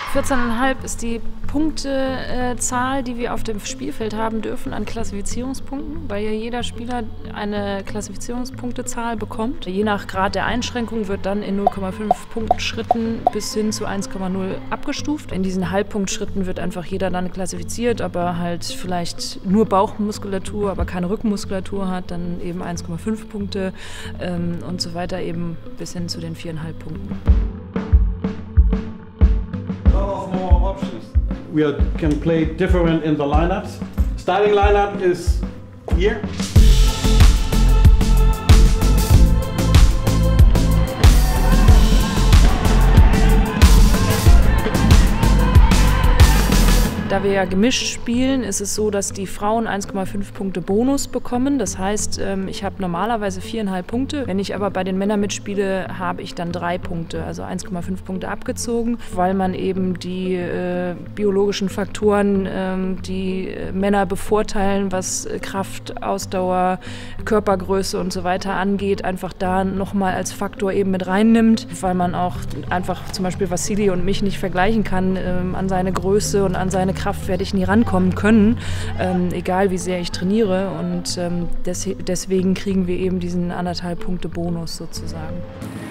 14,5 ist die Punktezahl, die wir auf dem Spielfeld haben dürfen an Klassifizierungspunkten, weil ja jeder Spieler eine Klassifizierungspunktezahl bekommt. Je nach Grad der Einschränkung wird dann in 0,5 Punktschritten bis hin zu 1,0 abgestuft. In diesen Halbpunktschritten wird einfach jeder dann klassifiziert, aber halt vielleicht nur Bauchmuskulatur, aber keine Rückenmuskulatur hat, dann eben 1,5 Punkte und so weiter, eben bis hin zu den 4,5 Punkten. We can play different in the lineups. Starting lineup is here. Da wir ja gemischt spielen, ist es so, dass die Frauen 1,5 Punkte Bonus bekommen. Das heißt, ich habe normalerweise 4,5 Punkte. Wenn ich aber bei den Männern mitspiele, habe ich dann 3 Punkte, also 1,5 Punkte abgezogen, weil man eben die biologischen Faktoren, die Männer bevorteilen, was Kraft, Ausdauer, Körpergröße und so weiter angeht, einfach da nochmal als Faktor eben mit reinnimmt, weil man auch einfach zum Beispiel Vassili und mich nicht vergleichen kann. An seine Größe und an seine Kraft werde ich nie rankommen können, egal wie sehr ich trainiere, und deswegen kriegen wir eben diesen 1,5 Punkte Bonus sozusagen.